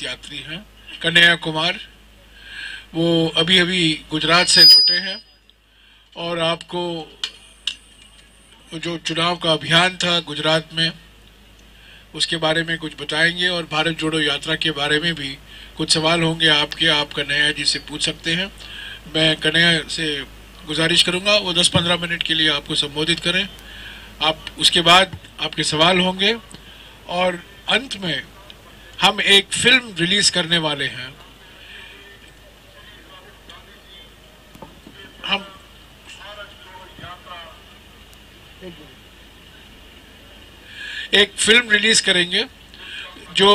यात्री हैं, कन्हैया कुमार। वो अभी अभी गुजरात से लौटे हैं और आपको जो चुनाव का अभियान था गुजरात में उसके बारे में कुछ बताएंगे और भारत जोड़ो यात्रा के बारे में भी कुछ सवाल होंगे आपके, आप कन्हैया जी से पूछ सकते हैं। मैं कन्हैया से गुजारिश करूंगा वो 10-15 मिनट के लिए आपको संबोधित करें। आप उसके बाद आपके सवाल होंगे और अंत में हम एक फिल्म रिलीज करने वाले हैं। हम एक फिल्म रिलीज करेंगे जो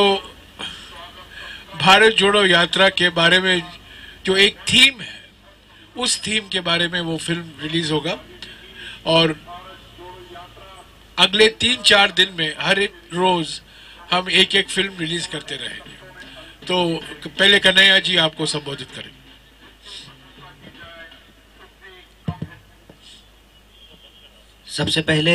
भारत जोड़ो यात्रा के बारे में जो एक थीम है, उस थीम के बारे में वो फिल्म रिलीज होगा और अगले 3-4 दिन में हर एक रोज हम एक एक फिल्म रिलीज करते रहेंगे। तो पहले कन्हैया जी आपको संबोधित करेंगे। सबसे पहले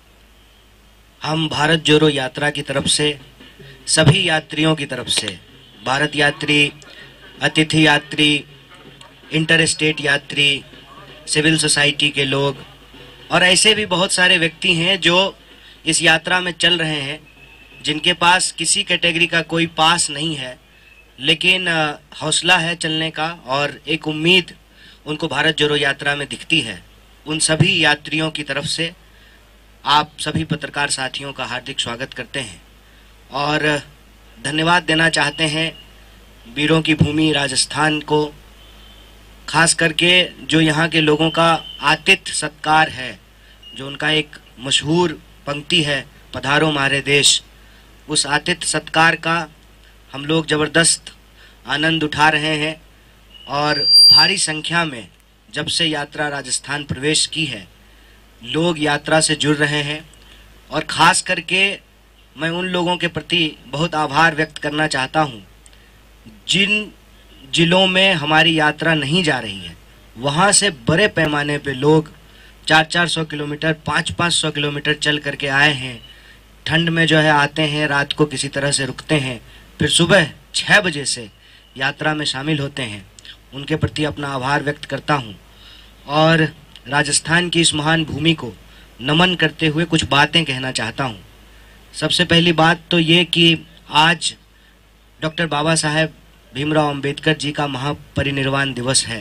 हम भारत जोड़ो यात्रा की तरफ से सभी यात्रियों की तरफ से, भारत यात्री, अतिथि यात्री, इंटर स्टेट यात्री, सिविल सोसाइटी के लोग और ऐसे भी बहुत सारे व्यक्ति हैं जो इस यात्रा में चल रहे हैं, जिनके पास किसी कैटेगरी का कोई पास नहीं है, लेकिन हौसला है चलने का और एक उम्मीद उनको भारत जोड़ो यात्रा में दिखती है। उन सभी यात्रियों की तरफ से आप सभी पत्रकार साथियों का हार्दिक स्वागत करते हैं और धन्यवाद देना चाहते हैं वीरों की भूमि राजस्थान को, खास करके जो यहाँ के लोगों का आतिथ्य सत्कार है, जो उनका एक मशहूर पंक्ति है, पधारो मारे देश, उस आतिथ्य सत्कार का हम लोग ज़बरदस्त आनंद उठा रहे हैं और भारी संख्या में जब से यात्रा राजस्थान प्रवेश की है लोग यात्रा से जुड़ रहे हैं और ख़ास करके मैं उन लोगों के प्रति बहुत आभार व्यक्त करना चाहता हूं जिन जिलों में हमारी यात्रा नहीं जा रही है, वहां से बड़े पैमाने पे लोग 400-400 किलोमीटर, 500-500 किलोमीटर चल करके आए हैं। ठंड में जो है आते हैं, रात को किसी तरह से रुकते हैं, फिर सुबह 6 बजे से यात्रा में शामिल होते हैं। उनके प्रति अपना आभार व्यक्त करता हूं और राजस्थान की इस महान भूमि को नमन करते हुए कुछ बातें कहना चाहता हूं। सबसे पहली बात तो ये कि आज डॉक्टर बाबा साहेब भीमराव अंबेडकर जी का महापरिनिर्वाण दिवस है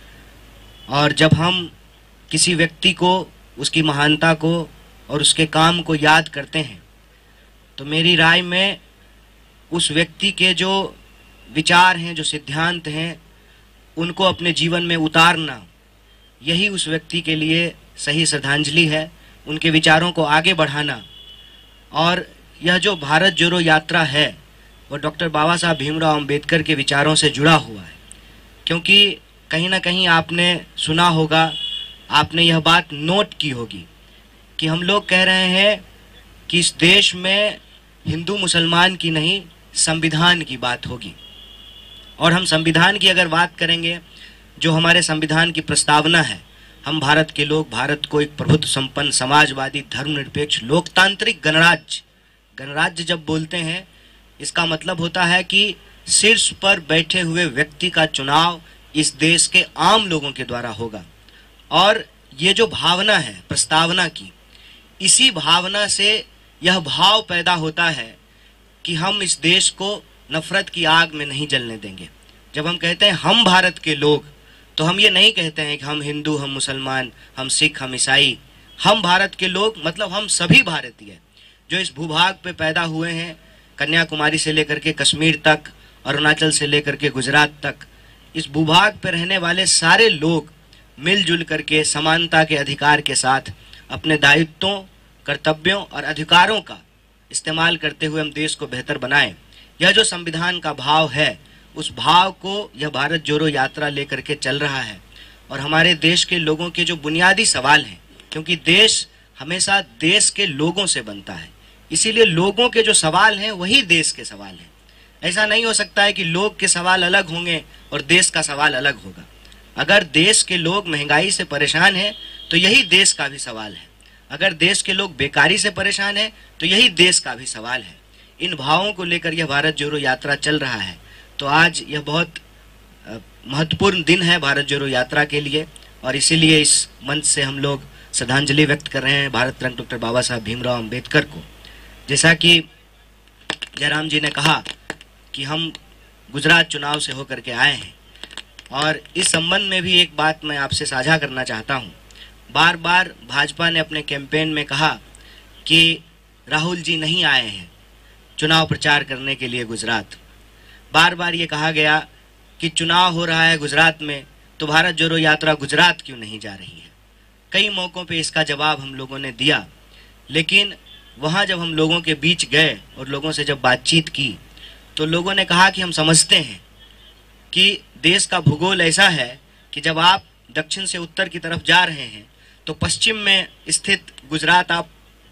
और जब हम किसी व्यक्ति को, उसकी महानता को और उसके काम को याद करते हैं तो मेरी राय में उस व्यक्ति के जो विचार हैं, जो सिद्धांत हैं, उनको अपने जीवन में उतारना, यही उस व्यक्ति के लिए सही श्रद्धांजलि है। उनके विचारों को आगे बढ़ाना और यह जो भारत जोड़ो यात्रा है वो डॉक्टर बाबा साहब भीमराव अंबेडकर के विचारों से जुड़ा हुआ है, क्योंकि कहीं ना कहीं आपने सुना होगा, आपने यह बात नोट की होगी कि हम लोग कह रहे हैं कि इस देश में हिंदू मुसलमान की नहीं, संविधान की बात होगी। और हम संविधान की अगर बात करेंगे, जो हमारे संविधान की प्रस्तावना है, हम भारत के लोग भारत को एक प्रभुत्व संपन्न, समाजवादी, धर्मनिरपेक्ष, लोकतांत्रिक गणराज्य जब बोलते हैं इसका मतलब होता है कि शीर्ष पर बैठे हुए व्यक्ति का चुनाव इस देश के आम लोगों के द्वारा होगा। और ये जो भावना है प्रस्तावना की, इसी भावना से यह भाव पैदा होता है कि हम इस देश को नफरत की आग में नहीं जलने देंगे। जब हम कहते हैं हम भारत के लोग, तो हम ये नहीं कहते हैं कि हम हिंदू, हम मुसलमान, हम सिख, हम ईसाई। हम भारत के लोग मतलब हम सभी भारतीय जो इस भूभाग पे पैदा हुए हैं, कन्याकुमारी से लेकर के कश्मीर तक, अरुणाचल से लेकर के गुजरात तक, इस भूभाग पे रहने वाले सारे लोग मिलजुल करके समानता के अधिकार के साथ अपने दायित्वों, कर्तव्यों और अधिकारों का इस्तेमाल करते हुए हम देश को बेहतर बनाएं। यह जो संविधान का भाव है, उस भाव को यह भारत जोड़ो यात्रा लेकर के चल रहा है। और हमारे देश के लोगों के जो बुनियादी सवाल हैं, क्योंकि देश हमेशा देश के लोगों से बनता है, इसीलिए लोगों के जो सवाल हैं वही देश के सवाल हैं। ऐसा नहीं हो सकता है कि लोग के सवाल अलग होंगे और देश का सवाल अलग होगा। अगर देश के लोग महंगाई से परेशान हैं तो यही देश का भी सवाल है। अगर देश के लोग बेकारी से परेशान हैं तो यही देश का भी सवाल है। इन भावों को लेकर यह भारत जोड़ो यात्रा चल रहा है। तो आज यह बहुत महत्वपूर्ण दिन है भारत जोड़ो यात्रा के लिए, और इसीलिए इस मंच से हम लोग श्रद्धांजलि व्यक्त कर रहे हैं भारत रत्न डॉक्टर बाबा साहब भीमराव अंबेडकर को। जैसा कि जयराम जी ने कहा कि हम गुजरात चुनाव से होकर के आए हैं, और इस संबंध में भी एक बात मैं आपसे साझा करना चाहता हूं। बार बार भाजपा ने अपने कैंपेन में कहा कि राहुल जी नहीं आए हैं चुनाव प्रचार करने के लिए गुजरात। बार बार ये कहा गया कि चुनाव हो रहा है गुजरात में, तो भारत जोड़ो यात्रा गुजरात क्यों नहीं जा रही है। कई मौक़ों पे इसका जवाब हम लोगों ने दिया, लेकिन वहाँ जब हम लोगों के बीच गए और लोगों से जब बातचीत की तो लोगों ने कहा कि हम समझते हैं कि देश का भूगोल ऐसा है कि जब आप दक्षिण से उत्तर की तरफ जा रहे हैं तो पश्चिम में स्थित गुजरात आप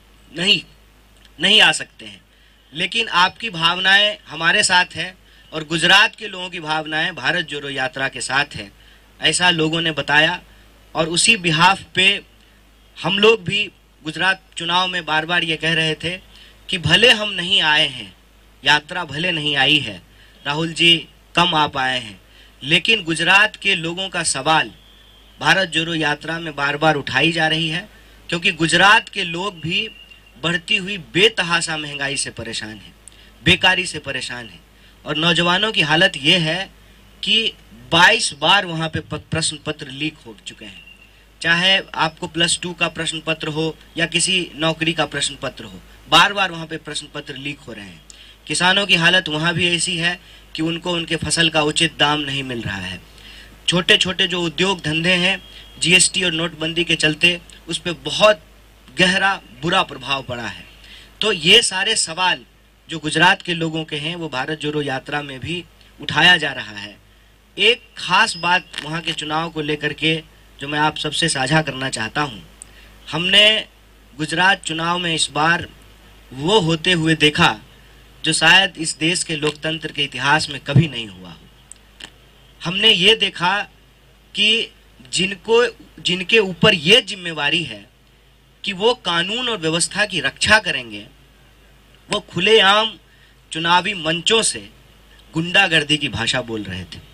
नहीं आ सकते हैं, लेकिन आपकी भावनाएं हमारे साथ है और गुजरात के लोगों की भावनाएं भारत जोड़ो यात्रा के साथ है, ऐसा लोगों ने बताया। और उसी बिहाफ पे हम लोग भी गुजरात चुनाव में बार बार ये कह रहे थे कि भले हम नहीं आए हैं, यात्रा भले नहीं आई है, राहुल जी कम आ पाए हैं, लेकिन गुजरात के लोगों का सवाल भारत जोड़ो यात्रा में बार बार उठाई जा रही है, क्योंकि गुजरात के लोग भी बढ़ती हुई बेतहाशा महंगाई से परेशान हैं, बेकारी से परेशान हैं, और नौजवानों की हालत ये है कि 22 बार वहाँ पे प्रश्न पत्र लीक हो चुके हैं। चाहे आपको +2 का प्रश्न पत्र हो या किसी नौकरी का प्रश्न पत्र हो, बार बार वहाँ पे प्रश्न पत्र लीक हो रहे हैं। किसानों की हालत वहाँ भी ऐसी है कि उनको उनके फसल का उचित दाम नहीं मिल रहा है। छोटे छोटे जो उद्योग धंधे हैं, जीएसटी और नोटबंदी के चलते उस पर बहुत गहरा बुरा प्रभाव पड़ा है। तो ये सारे सवाल जो गुजरात के लोगों के हैं वो भारत जोड़ो यात्रा में भी उठाया जा रहा है। एक खास बात वहाँ के चुनाव को लेकर के जो मैं आप सबसे साझा करना चाहता हूँ, हमने गुजरात चुनाव में इस बार वो होते हुए देखा जो शायद इस देश के लोकतंत्र के इतिहास में कभी नहीं हुआ हो। हमने ये देखा कि जिनके ऊपर ये जिम्मेवारी है कि वो कानून और व्यवस्था की रक्षा करेंगे, वो खुलेआम चुनावी मंचों से गुंडागर्दी की भाषा बोल रहे थे,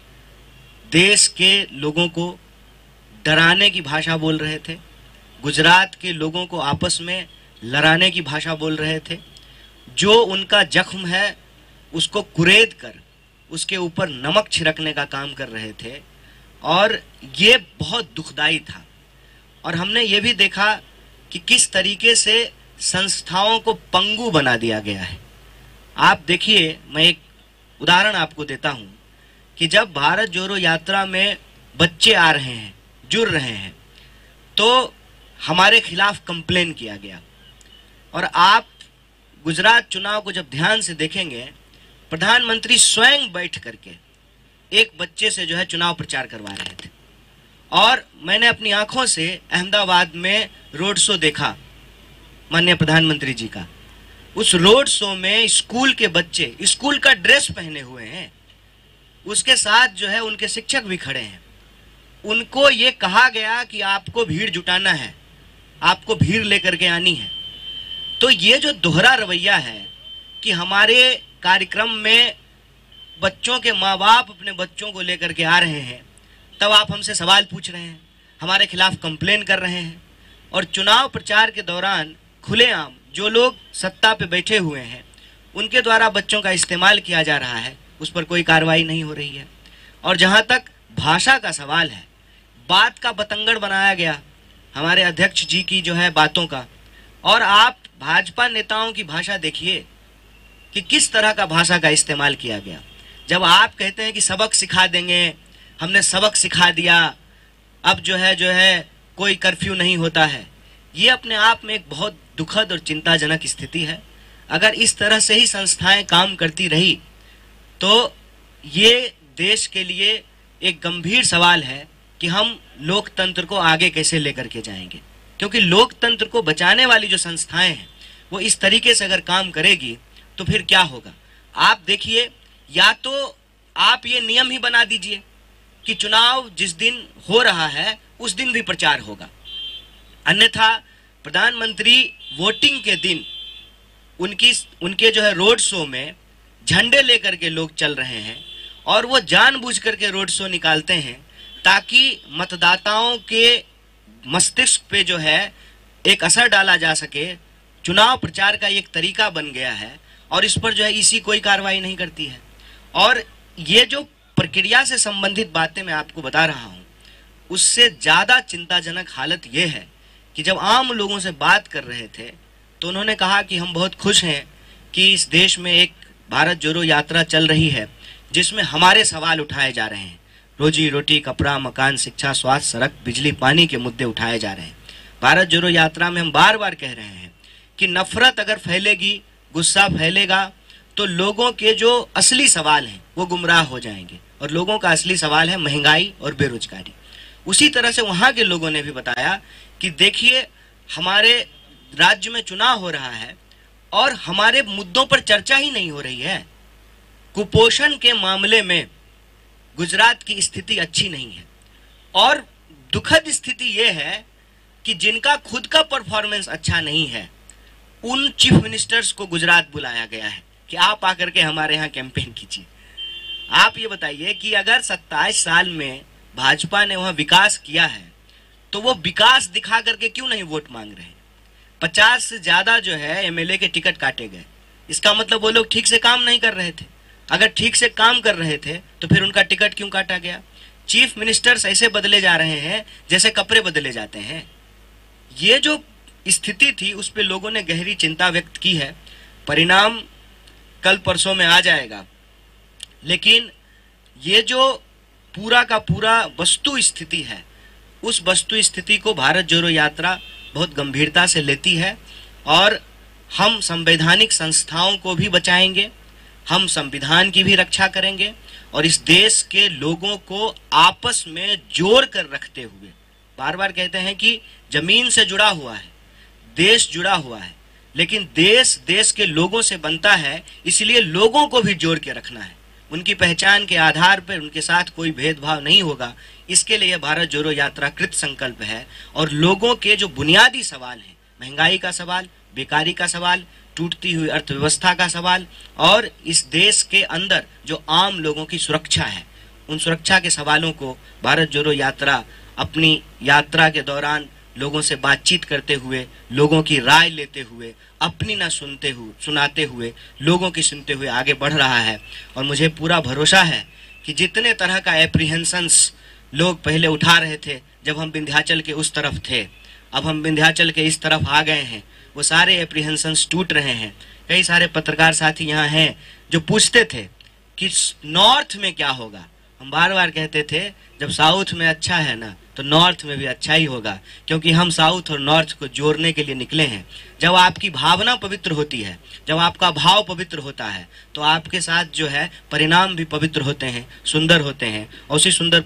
देश के लोगों को डराने की भाषा बोल रहे थे, गुजरात के लोगों को आपस में लड़ाने की भाषा बोल रहे थे। जो उनका जख्म है उसको कुरेद कर उसके ऊपर नमक छिड़कने का काम कर रहे थे, और ये बहुत दुखदाई था। और हमने ये भी देखा कि किस तरीके से संस्थाओं को पंगु बना दिया गया है। आप देखिए, मैं एक उदाहरण आपको देता हूँ कि जब भारत जोड़ो यात्रा में बच्चे आ रहे हैं, जुड़ रहे हैं, तो हमारे खिलाफ कंप्लेन किया गया। और आप गुजरात चुनाव को जब ध्यान से देखेंगे, प्रधानमंत्री स्वयं बैठ करके एक बच्चे से जो है चुनाव प्रचार करवा रहे थे। और मैंने अपनी आंखों से अहमदाबाद में रोड शो देखा माननीय प्रधानमंत्री जी का। उस रोड शो में स्कूल के बच्चे स्कूल का ड्रेस पहने हुए हैं, उसके साथ जो है उनके शिक्षक भी खड़े हैं। उनको ये कहा गया कि आपको भीड़ जुटाना है, आपको भीड़ लेकर के आनी है। तो ये जो दोहरा रवैया है कि हमारे कार्यक्रम में बच्चों के माँ बाप अपने बच्चों को लेकर के आ रहे हैं, तब आप हमसे सवाल पूछ रहे हैं, हमारे खिलाफ कंप्लेन कर रहे हैं, और चुनाव प्रचार के दौरान खुलेआम जो लोग सत्ता पे बैठे हुए हैं उनके द्वारा बच्चों का इस्तेमाल किया जा रहा है, उस पर कोई कार्रवाई नहीं हो रही है। और जहाँ तक भाषा का सवाल है, बात का बतंगड़ बनाया गया हमारे अध्यक्ष जी की जो है बातों का। और आप भाजपा नेताओं की भाषा देखिए कि किस तरह का भाषा का इस्तेमाल किया गया। जब आप कहते हैं कि सबक सिखा देंगे, हमने सबक सिखा दिया, अब जो है कोई कर्फ्यू नहीं होता है, ये अपने आप में एक बहुत दुखद और चिंताजनक स्थिति है। अगर इस तरह से ही संस्थाएं काम करती रही तो ये देश के लिए एक गंभीर सवाल है कि हम लोकतंत्र को आगे कैसे लेकर के जाएंगे। क्योंकि लोकतंत्र को बचाने वाली जो संस्थाएं हैं वो इस तरीके से अगर काम करेगी तो फिर क्या होगा। आप देखिए, या तो आप ये नियम ही बना दीजिए कि चुनाव जिस दिन हो रहा है उस दिन भी प्रचार होगा, अन्यथा प्रधानमंत्री वोटिंग के दिन उनके जो है रोड शो में झंडे लेकर के लोग चल रहे हैं और वो जानबूझ करके रोड शो निकालते हैं ताकि मतदाताओं के मस्तिष्क पे जो है एक असर डाला जा सके। चुनाव प्रचार का एक तरीका बन गया है और इस पर जो है इसी कोई कार्रवाई नहीं करती है। और ये जो प्रक्रिया से संबंधित बातें मैं आपको बता रहा हूँ, उससे ज़्यादा चिंताजनक हालत ये है कि जब आम लोगों से बात कर रहे थे तो उन्होंने कहा कि हम बहुत खुश हैं कि इस देश में एक भारत जोड़ो यात्रा चल रही है जिसमें हमारे सवाल उठाए जा रहे हैं। रोजी रोटी, कपड़ा, मकान, शिक्षा, स्वास्थ्य, सड़क, बिजली, पानी के मुद्दे उठाए जा रहे हैं। भारत जोड़ो यात्रा में हम बार बार कह रहे हैं कि नफरत अगर फैलेगी, गुस्सा फैलेगा तो लोगों के जो असली सवाल हैं वो गुमराह हो जाएंगे और लोगों का असली सवाल है महंगाई और बेरोजगारी। उसी तरह से वहाँ के लोगों ने भी बताया कि देखिए हमारे राज्य में चुनाव हो रहा है और हमारे मुद्दों पर चर्चा ही नहीं हो रही है। कुपोषण के मामले में गुजरात की स्थिति अच्छी नहीं है और दुखद स्थिति यह है कि जिनका खुद का परफॉर्मेंस अच्छा नहीं है उन चीफ मिनिस्टर्स को गुजरात बुलाया गया है कि आप आकर के हमारे यहाँ कैंपेन कीजिए। आप ये बताइए कि अगर 27 साल में भाजपा ने वहाँ विकास किया है तो वो विकास दिखा करके क्यों नहीं वोट मांग रहे हैं? 50 से ज्यादा जो है एमएलए के टिकट काटे गए। इसका मतलब वो लोग ठीक से काम नहीं कर रहे थे। अगर ठीक से काम कर रहे थे तो फिर उनका टिकट क्यों काटा गया? चीफ मिनिस्टर्स ऐसे बदले जा रहे हैं जैसे कपड़े बदले जाते हैं। ये जो स्थिति थी उस पे लोगों ने गहरी चिंता व्यक्त की है। परिणाम कल परसों में आ जाएगा, लेकिन ये जो पूरा का पूरा वस्तु स्थिति है उस वस्तु स्थिति को भारत जोड़ो यात्रा बहुत गंभीरता से लेती है और हम संवैधानिक संस्थाओं को भी बचाएंगे, हम संविधान की भी रक्षा करेंगे और इस देश के लोगों को आपस में जोड़ कर रखते हुए, बार बार कहते हैं कि जमीन से जुड़ा हुआ है, देश जुड़ा हुआ है, लेकिन देश के लोगों से बनता है, इसलिए लोगों को भी जोड़ के रखना है। उनकी पहचान के आधार पर उनके साथ कोई भेदभाव नहीं होगा। इसके लिए भारत जोड़ो यात्रा कृत संकल्प है और लोगों के जो बुनियादी सवाल हैं, महंगाई का सवाल, बेकारी का सवाल, टूटती हुई अर्थव्यवस्था का सवाल और इस देश के अंदर जो आम लोगों की सुरक्षा है, उन सुरक्षा के सवालों को भारत जोड़ो यात्रा अपनी यात्रा के दौरान लोगों से बातचीत करते हुए, लोगों की राय लेते हुए, अपनी ना सुनाते हुए, लोगों की सुनते हुए आगे बढ़ रहा है। और मुझे पूरा भरोसा है कि जितने तरह का एप्रीहेंशंस लोग पहले उठा रहे थे जब हम विंध्याचल के उस तरफ थे, अब हम विंध्याचल के इस तरफ आ गए हैं, वो सारे एप्रीहेंशंस टूट रहे हैं। कई सारे पत्रकार साथी यहाँ हैं जो पूछते थे कि नॉर्थ में क्या होगा। हम बार बार कहते थे जब साउथ में अच्छा है ना तो नॉर्थ में भी अच्छा ही होगा, क्योंकि हम साउथ और नॉर्थ को जोड़ने के लिए निकले हैं। जब आपकी भावना पवित्र होती है, जब आपका भाव पवित्र होता है तो आपके साथ जो है परिणाम भी पवित्र होते हैं, सुंदर होते हैं। और उसी सुंदर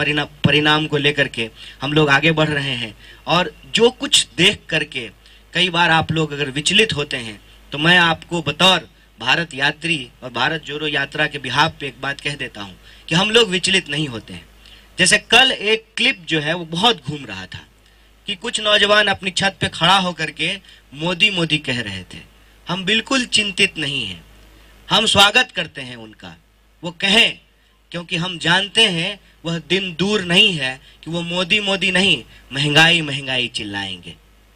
परिणाम को लेकर के हम लोग आगे बढ़ रहे हैं। और जो कुछ देख करके कई बार आप लोग अगर विचलित होते हैं तो मैं आपको बतौर भारत यात्री और भारत जोड़ो यात्रा के बिहाफ पे एक बात कह देता हूँ कि हम लोग विचलित नहीं होते हैं। जैसे कल एक क्लिप जो है वो बहुत घूम रहा था कि कुछ नौजवान अपनी छत पे खड़ा होकर के मोदी मोदी कह रहे थे। हम बिल्कुल चिंतित नहीं हैं, हम स्वागत करते हैं उनका, वो कहें, क्योंकि हम जानते हैं वह दिन दूर नहीं है कि वो मोदी मोदी नहीं महंगाई महंगाई चिल्लाएंगे।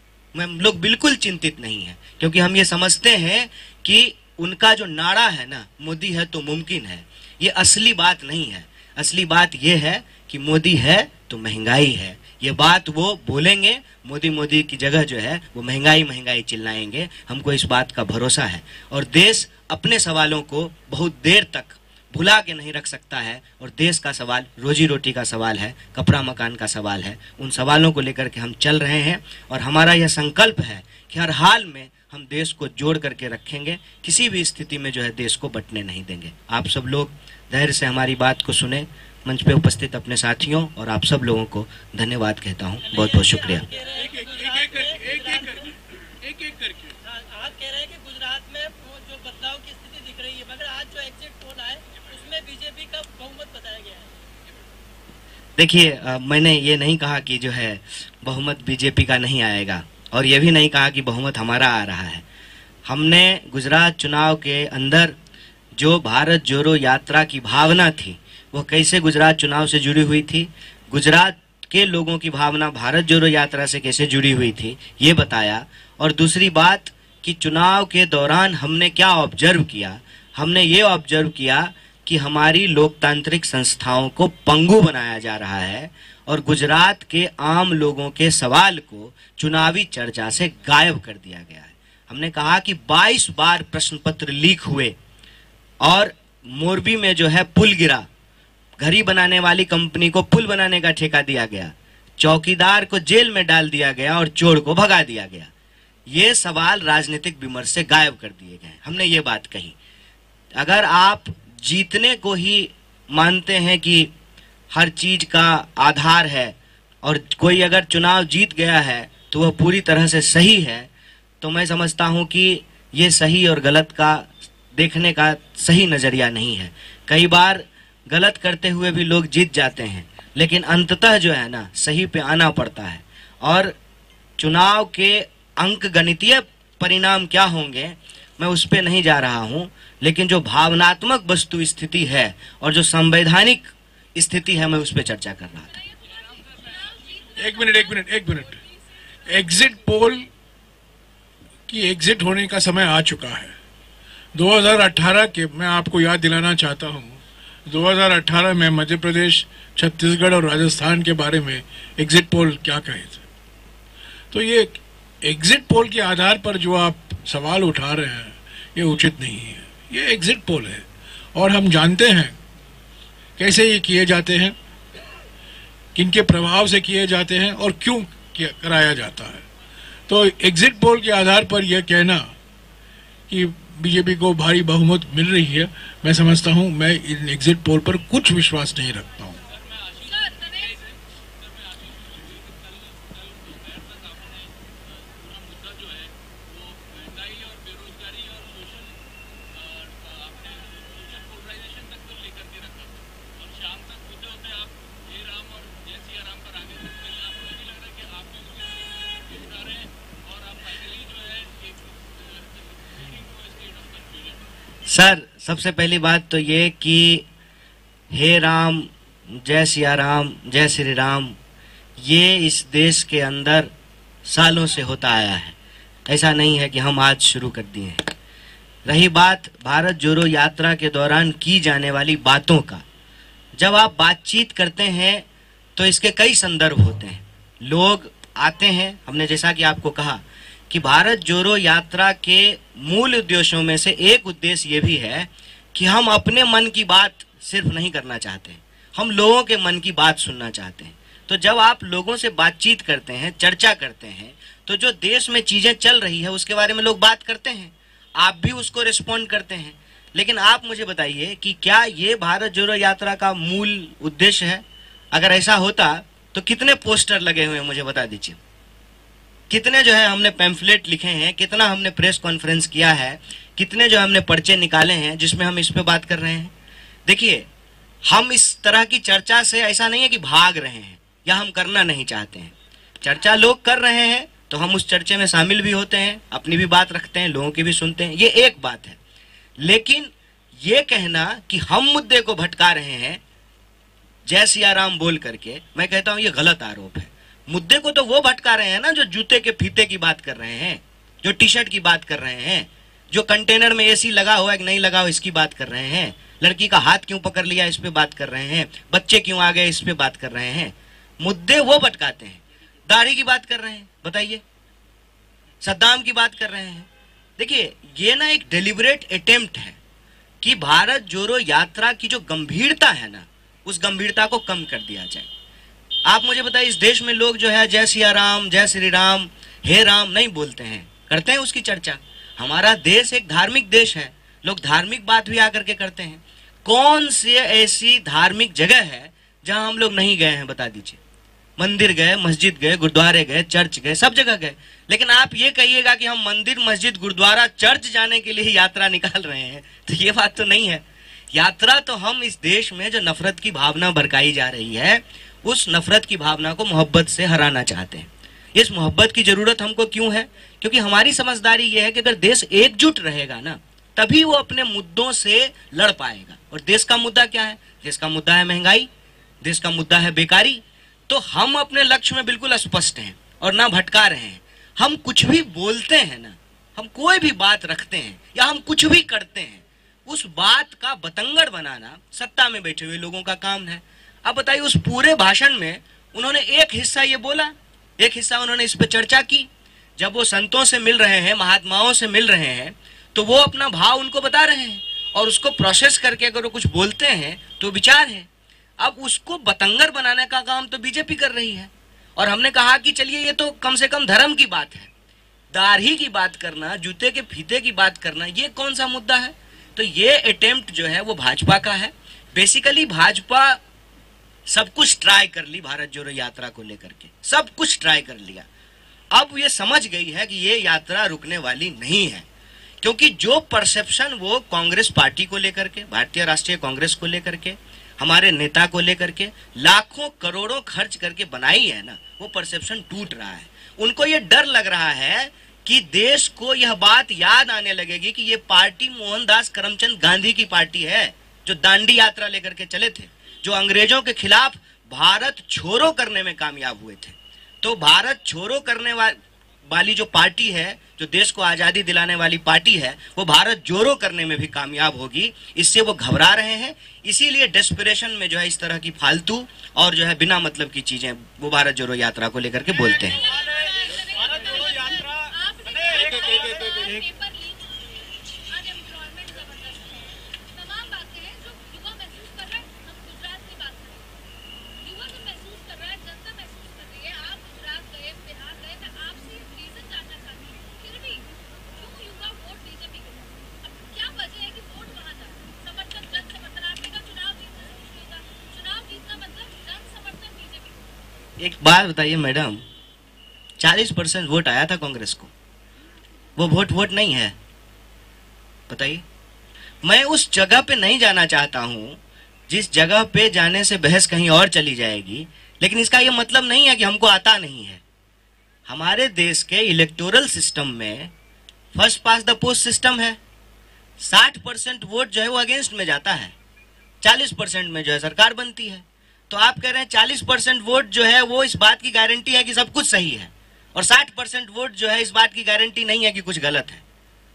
हम लोग बिल्कुल चिंतित नहीं है, क्योंकि हम ये समझते हैं कि उनका जो नारा है ना, मोदी है तो मुमकिन है, ये असली बात नहीं है। असली बात ये है कि मोदी है तो महंगाई है। ये बात वो बोलेंगे, मोदी मोदी की जगह जो है वो महंगाई महंगाई चिल्लाएंगे। हमको इस बात का भरोसा है और देश अपने सवालों को बहुत देर तक भुला के नहीं रख सकता है। और देश का सवाल रोजी रोटी का सवाल है, कपड़ा मकान का सवाल है। उन सवालों को लेकर के हम चल रहे हैं और हमारा यह संकल्प है कि हर हाल में हम देश को जोड़ करके रखेंगे, किसी भी स्थिति में जो है देश को बंटने नहीं देंगे। आप सब लोग धैर्य से हमारी बात को सुने। मंच पे उपस्थित अपने साथियों और आप सब लोगों को धन्यवाद कहता हूँ। बहुत बहुत शुक्रिया। आप कह रहे हैं कि गुजरात में जो बदलाव की स्थिति दिख रही है, मगर आज जो एग्जिट पोल है उसमें बीजेपी का बहुमत बताया गया है। देखिए, मैंने ये नहीं कहा कि जो है बहुमत बीजेपी का नहीं आएगा और ये भी नहीं कहा कि बहुमत हमारा आ रहा है। हमने गुजरात चुनाव के अंदर जो भारत जोड़ो यात्रा की भावना थी वो कैसे गुजरात चुनाव से जुड़ी हुई थी, गुजरात के लोगों की भावना भारत जोड़ो यात्रा से कैसे जुड़ी हुई थी ये बताया। और दूसरी बात कि चुनाव के दौरान हमने क्या ऑब्जर्व किया, हमने ये ऑब्जर्व किया कि हमारी लोकतांत्रिक संस्थाओं को पंगु बनाया जा रहा है और गुजरात के आम लोगों के सवाल को चुनावी चर्चा से गायब कर दिया गया है। हमने कहा कि 22 बार प्रश्न पत्र लीक हुए और मोरबी में जो है पुल गिरा, घड़ी बनाने वाली कंपनी को पुल बनाने का ठेका दिया गया, चौकीदार को जेल में डाल दिया गया और चोर को भगा दिया गया। ये सवाल राजनीतिक विमर्श से गायब कर दिए गए। हमने ये बात कही, अगर आप जीतने को ही मानते हैं कि हर चीज का आधार है और कोई अगर चुनाव जीत गया है तो वह पूरी तरह से सही है, तो मैं समझता हूं कि ये सही और गलत का देखने का सही नज़रिया नहीं है। कई बार गलत करते हुए भी लोग जीत जाते हैं, लेकिन अंततः जो है ना सही पे आना पड़ता है। और चुनाव के अंक गणितीय परिणाम क्या होंगे मैं उस पर नहीं जा रहा हूं, लेकिन जो भावनात्मक वस्तु स्थिति है और जो संवैधानिक स्थिति है मैं उस पर चर्चा कर रहा था। एक मिनट। एग्जिट पोल की एग्जिट होने का समय आ चुका है। 2018 के मैं आपको याद दिलाना चाहता हूं, 2018 में मध्य प्रदेश, छत्तीसगढ़ और राजस्थान के बारे में एग्जिट पोल क्या कहे थे। तो ये एग्जिट पोल के आधार पर जो आप सवाल उठा रहे हैं ये उचित नहीं है। ये एग्जिट पोल है और हम जानते हैं कैसे ये किए जाते हैं, किनके प्रभाव से किए जाते हैं और क्यों कराया जाता है। तो एग्जिट पोल के आधार पर यह कहना कि बीजेपी को भारी बहुमत मिल रही है, मैं समझता हूं, मैं इन एग्जिट पोल पर कुछ विश्वास नहीं रखता हूं। सर, सबसे पहली बात तो ये कि हे राम, जय सिया राम, जय श्री राम, ये इस देश के अंदर सालों से होता आया है। ऐसा नहीं है कि हम आज शुरू कर दिए हैं। रही बात भारत जोड़ो यात्रा के दौरान की जाने वाली बातों का, जब आप बातचीत करते हैं तो इसके कई संदर्भ होते हैं। लोग आते हैं, हमने जैसा कि आपको कहा कि भारत जोड़ो यात्रा के मूल उद्देश्यों में से एक उद्देश्य ये भी है कि हम अपने मन की बात सिर्फ नहीं करना चाहते हैं, हम लोगों के मन की बात सुनना चाहते हैं। तो जब आप लोगों से बातचीत करते हैं, चर्चा करते हैं, तो जो देश में चीजें चल रही है उसके बारे में लोग बात करते हैं, आप भी उसको रिस्पॉन्ड करते हैं। लेकिन आप मुझे बताइए कि क्या ये भारत जोड़ो यात्रा का मूल उद्देश्य है? अगर ऐसा होता तो कितने पोस्टर लगे हुए हैं मुझे बता दीजिए, कितने जो है हमने पैम्फलेट लिखे हैं, कितना हमने प्रेस कॉन्फ्रेंस किया है, कितने जो हमने पर्चे निकाले हैं जिसमें हम इस पे बात कर रहे हैं। देखिए, हम इस तरह की चर्चा से ऐसा नहीं है कि भाग रहे हैं या हम करना नहीं चाहते हैं। चर्चा लोग कर रहे हैं तो हम उस चर्चे में शामिल भी होते हैं, अपनी भी बात रखते हैं, लोगों की भी सुनते हैं, ये एक बात है। लेकिन ये कहना कि हम मुद्दे को भटका रहे हैं जय सिया राम बोल करके, मैं कहता हूं ये गलत आरोप है। मुद्दे को तो वो भटका रहे हैं ना जो जूते के फीते की बात कर रहे हैं, जो टी शर्ट की बात कर रहे हैं, जो कंटेनर में एसी लगा हुआ है कि नहीं लगा हुआ इसकी बात कर रहे हैं, लड़की का हाथ क्यों पकड़ लिया इस पे बात कर रहे हैं, बच्चे क्यों आ गए इस पे बात कर रहे हैं। मुद्दे वो भटकाते हैं। दाढ़ी की बात कर रहे हैं, बताइए, सद्दाम की बात कर रहे हैं। देखिए, ये ना एक डेलिबरेट अटेम्प्ट है कि भारत जोड़ो यात्रा की जो गंभीरता है ना, उस गंभीरता को कम कर दिया जाए। आप मुझे बताइए, इस देश में लोग जो है जय सिया राम, जय श्री राम, हे राम नहीं बोलते हैं, करते हैं उसकी चर्चा। हमारा देश एक धार्मिक देश है, लोग धार्मिक बात भी आकर के करते हैं। कौन सी ऐसी धार्मिक जगह है जहां हम लोग नहीं गए हैं, बता दीजिए। मंदिर गए, मस्जिद गए, गुरुद्वारे गए, चर्च गए, सब जगह गए। लेकिन आप ये कहिएगा कि हम मंदिर, मस्जिद, गुरुद्वारा, चर्च जाने के लिए यात्रा निकाल रहे हैं, तो ये बात तो नहीं है। यात्रा तो हम इस देश में जो नफरत की भावना भड़काई जा रही है, उस नफरत की भावना को मोहब्बत से हराना चाहते हैं। इस मोहब्बत की जरूरत हमको क्यों है? क्योंकि हमारी समझदारी यह है कि अगर देश एकजुट रहेगा ना, तभी वो अपने मुद्दों से लड़ पाएगा। और देश का मुद्दा क्या है? देश का मुद्दा है महंगाई, देश का मुद्दा है बेकारी। तो हम अपने लक्ष्य में बिल्कुल स्पष्ट हैं और ना भटका रहे हैं। हम कुछ भी बोलते हैं ना, हम कोई भी बात रखते हैं या हम कुछ भी करते हैं, उस बात का बतंगड़ बनाना सत्ता में बैठे हुए लोगों का काम है। अब बताइए, उस पूरे भाषण में उन्होंने एक हिस्सा ये बोला, एक हिस्सा उन्होंने इस पर चर्चा की। जब वो संतों से मिल रहे हैं, महात्माओं से मिल रहे हैं, तो वो अपना भाव उनको बता रहे हैं और उसको प्रोसेस करके अगर वो कुछ बोलते हैं तो विचार है। अब उसको बतंगर बनाने का काम तो बीजेपी कर रही है। और हमने कहा कि चलिए, ये तो कम से कम धर्म की बात है, दाढ़ी की बात करना, जूते के फीते की बात करना, ये कौन सा मुद्दा है? तो ये अटेम्प्ट जो है वो भाजपा का है। बेसिकली भाजपा सब कुछ ट्राई कर ली भारत जोड़ो यात्रा को लेकर के, सब कुछ ट्राई कर लिया। अब ये समझ गई है कि ये यात्रा रुकने वाली नहीं है, क्योंकि जो परसेप्शन वो कांग्रेस पार्टी को लेकर के, भारतीय राष्ट्रीय कांग्रेस को लेकर के, हमारे नेता को लेकर के लाखों करोड़ों खर्च करके बनाई है ना, वो परसेप्शन टूट रहा है। उनको ये डर लग रहा है कि देश को यह बात याद आने लगेगी कि ये पार्टी मोहनदास करमचंद गांधी की पार्टी है, जो दांडी यात्रा लेकर के चले थे, जो अंग्रेजों के खिलाफ भारत छोड़ो करने में कामयाब हुए थे। तो भारत छोड़ो करने वाली जो पार्टी है, जो देश को आजादी दिलाने वाली पार्टी है, वो भारत जोड़ो करने में भी कामयाब होगी। इससे वो घबरा रहे हैं। इसीलिए डेस्परेशन में जो है इस तरह की फालतू और जो है बिना मतलब की चीजें वो भारत जोड़ो यात्रा को लेकर के बोलते हैं। एक बात बताइए मैडम, 40% वोट आया था कांग्रेस को, वो वोट नहीं है? बताइए। मैं उस जगह पे नहीं जाना चाहता हूं जिस जगह पे जाने से बहस कहीं और चली जाएगी, लेकिन इसका ये मतलब नहीं है कि हमको आता नहीं है। हमारे देश के इलेक्टोरल सिस्टम में first past the post system है। 60% वोट जो है वो अगेंस्ट में जाता है, 40% में जो है सरकार बनती है। तो आप कह रहे हैं 40% वोट जो है वो इस बात की गारंटी है कि सब कुछ सही है, और 60% वोट जो है इस बात की गारंटी नहीं है कि कुछ गलत है।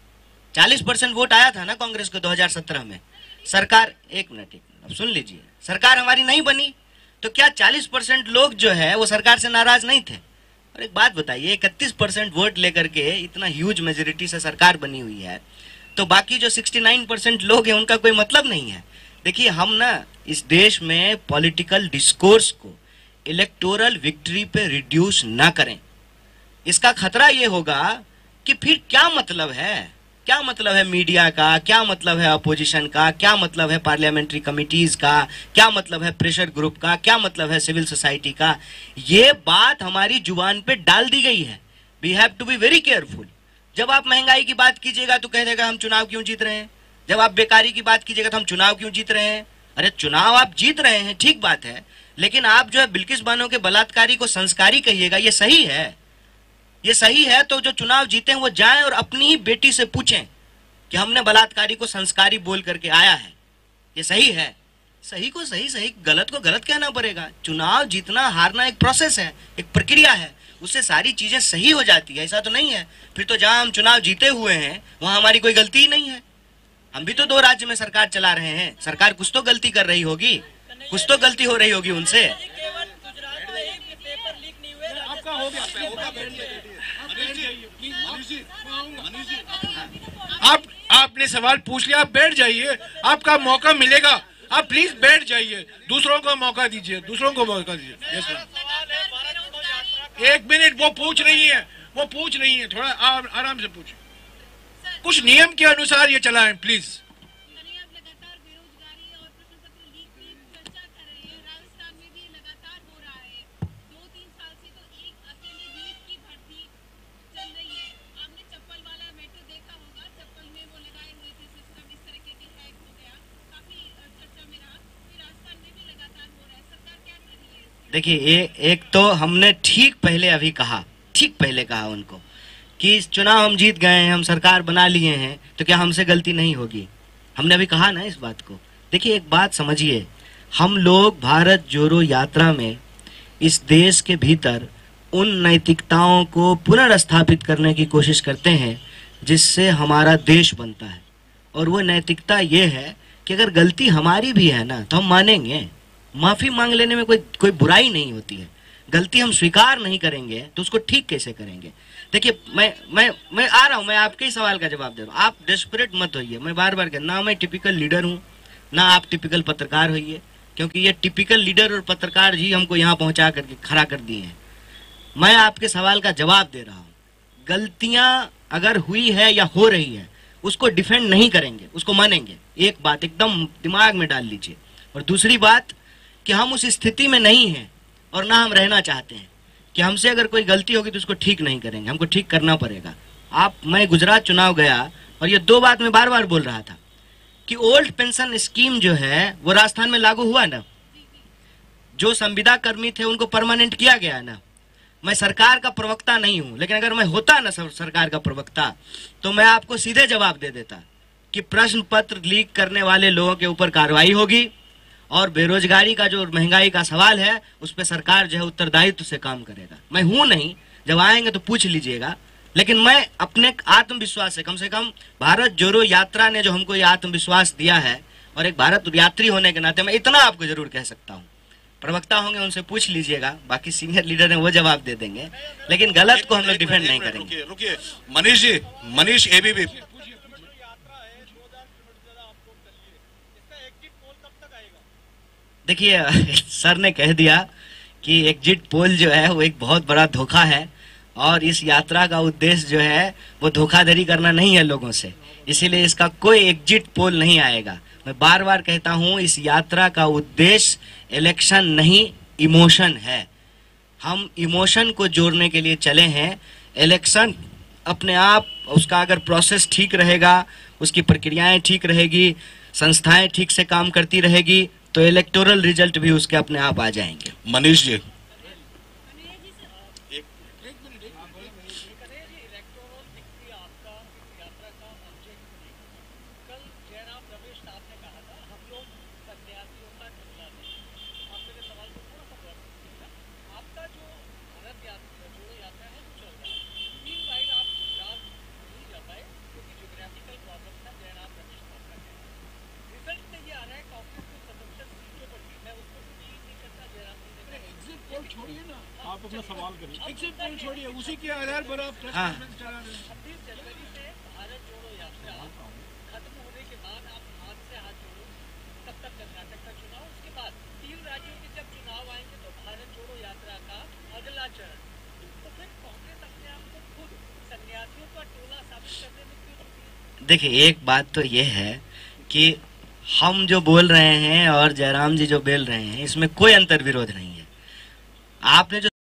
40% वोट आया था ना कांग्रेस को 2017 में। सरकार, एक मिनट अब सुन लीजिए, सरकार हमारी नहीं बनी, तो क्या 40% लोग जो है वो सरकार से नाराज नहीं थे? और एक बात बताइए, 31% वोट लेकर के इतना ह्यूज मेजोरिटी से सरकार बनी हुई है, तो बाकी जो 69% लोग हैं उनका कोई मतलब नहीं है। देखिए, हम ना इस देश में पॉलिटिकल डिस्कोर्स को इलेक्टोरल विक्ट्री पे रिड्यूस ना करें। इसका खतरा ये होगा कि फिर क्या मतलब है, क्या मतलब है मीडिया का, क्या मतलब है अपोजिशन का, क्या मतलब है पार्लियामेंट्री कमिटीज का, क्या मतलब है प्रेशर ग्रुप का, क्या मतलब है सिविल सोसाइटी का। ये बात हमारी जुबान पे डाल दी गई है। We have to be very careful. जब आप महंगाई की बात कीजिएगा तो कह देगा हम चुनाव क्यों जीत रहे हैं, जब आप बेकारी की बात कीजिएगा तो हम चुनाव क्यों जीत रहे हैं। अरे चुनाव आप जीत रहे हैं, ठीक बात है, लेकिन आप जो है बिल्किस बानो के बलात्कारी को संस्कारी कहिएगा, ये सही है? ये सही है? तो जो चुनाव जीते हैं वो जाएं और अपनी ही बेटी से पूछें कि हमने बलात्कारी को संस्कारी बोल करके आया है, ये सही है? सही को सही, सही गलत को गलत कहना पड़ेगा। चुनाव जीतना हारना एक प्रोसेस है, एक प्रक्रिया है, उससे सारी चीजें सही हो जाती है। ऐसा तो नहीं है फिर तो जहां हम चुनाव जीते हुए हैं वहां हमारी कोई गलती ही नहीं है। हम भी तो 2 राज्य में सरकार चला रहे हैं, सरकार कुछ तो गलती कर रही होगी, कुछ तो गलती हो रही होगी उनसे। आपने सवाल पूछ लिया, आप बैठ जाइए, आपका मौका मिलेगा, आप प्लीज बैठ जाइए, दूसरों को मौका दीजिए, दूसरों को मौका दीजिए। यस मैम, 1 मिनट, वो पूछ रही है, थोड़ा आराम से पूछिए, कुछ नियम के अनुसार ये चलाएं प्लीज। देखिए, एक तो हमने ठीक पहले अभी कहा, ठीक पहले कहा उनको कि इस चुनाव हम जीत गए हैं, हम सरकार बना लिए हैं, तो क्या हमसे गलती नहीं होगी? हमने अभी कहा ना इस बात को। देखिए एक बात समझिए, हम लोग भारत जोड़ो यात्रा में इस देश के भीतर उन नैतिकताओं को पुनर्स्थापित करने की कोशिश करते हैं जिससे हमारा देश बनता है। और वो नैतिकता ये है कि अगर गलती हमारी भी है ना तो हम मानेंगे, माफ़ी मांग लेने में कोई बुराई नहीं होती है। गलती हम स्वीकार नहीं करेंगे तो उसको ठीक कैसे करेंगे? देखिए मैं आ रहा हूँ, मैं आपके ही सवाल का जवाब दे रहा हूँ। आप डेस्परेट मत होइए, मैं बार बार कह, ना मैं टिपिकल लीडर हूँ ना आप टिपिकल पत्रकार होइए, क्योंकि ये टिपिकल लीडर और पत्रकार ही हमको यहाँ पहुँचा करके खड़ा कर दिए हैं। मैं आपके सवाल का जवाब दे रहा हूँ। गलतियाँ अगर हुई है या हो रही है उसको डिफेंड नहीं करेंगे, उसको मानेंगे। एक बात एकदम दिमाग में डाल लीजिए। और दूसरी बात कि हम उस स्थिति में नहीं हैं और ना हम रहना चाहते हैं कि हमसे अगर कोई गलती होगी तो उसको ठीक नहीं करेंगे, हमको ठीक करना पड़ेगा। मैं गुजरात चुनाव गया और ये दो बात मैं बार बार बोल रहा था कि ओल्ड पेंशन स्कीम जो है वो राजस्थान में लागू हुआ ना, जो संविदा कर्मी थे उनको परमानेंट किया गया ना। मैं सरकार का प्रवक्ता नहीं हूं, लेकिन अगर मैं होता ना सरकार का प्रवक्ता तो मैं आपको सीधे जवाब दे देता कि प्रश्न पत्र लीक करने वाले लोगों के ऊपर कार्रवाई होगी और बेरोजगारी का जो महंगाई का सवाल है उस पर सरकार जो है उत्तरदायित्व से काम करेगा। मैं हूं नहीं, जब आएंगे तो पूछ लीजिएगा, लेकिन मैं अपने आत्मविश्वास से कम भारत जोड़ो यात्रा ने जो हमको ये आत्मविश्वास दिया है, और एक भारत यात्री होने के नाते मैं इतना आपको जरूर कह सकता हूँ, प्रवक्ता होंगे उनसे पूछ लीजिएगा, बाकी सीनियर लीडर हैं वो जवाब दे देंगे, लेकिन गलत को हम लोग डिफेंड नहीं करेंगे। रुकिए मनीष जी, मनीष एबीपी। देखिए सर ने कह दिया कि एग्जिट पोल जो है वो एक बहुत बड़ा धोखा है और इस यात्रा का उद्देश्य जो है वो धोखाधड़ी करना नहीं है लोगों से, इसीलिए इसका कोई एग्जिट पोल नहीं आएगा। मैं बार बार कहता हूं इस यात्रा का उद्देश्य इलेक्शन नहीं इमोशन है। हम इमोशन को जोड़ने के लिए चले हैं। इलेक्शन अपने आप उसका अगर प्रोसेस ठीक रहेगा, उसकी प्रक्रियाएं ठीक रहेगी, संस्थाएं ठीक से काम करती रहेगी तो इलेक्टोरल रिजल्ट भी उसके अपने आप आ जाएंगे। मनीष जी, छोड़िए ना, आप अपना सवाल करिए। एग्जिट पोल छोड़िए, उसी के आधार पर आप प्रेस कॉन्फ्रेंस चला रहे हैं। 26 जनवरी से भारत जोड़ो यात्रा खत्म होने के बाद आप हाथ से हाथ जोड़ो, तब तक कर्नाटक का चुनाव, उसके बाद 3 राज्यों के जब चुनाव आएंगे तो भारत जोड़ो यात्रा का अगला चरण। तो फिर कांग्रेस अपने आप को खुद सन्यासियों का टोला साबित करने में क्यों जुटी है? देखिए एक बात तो ये है कि हम जो बोल रहे हैं और जयराम जी जो बोल रहे हैं इसमें कोई अंतर विरोध नहीं है। आपने जो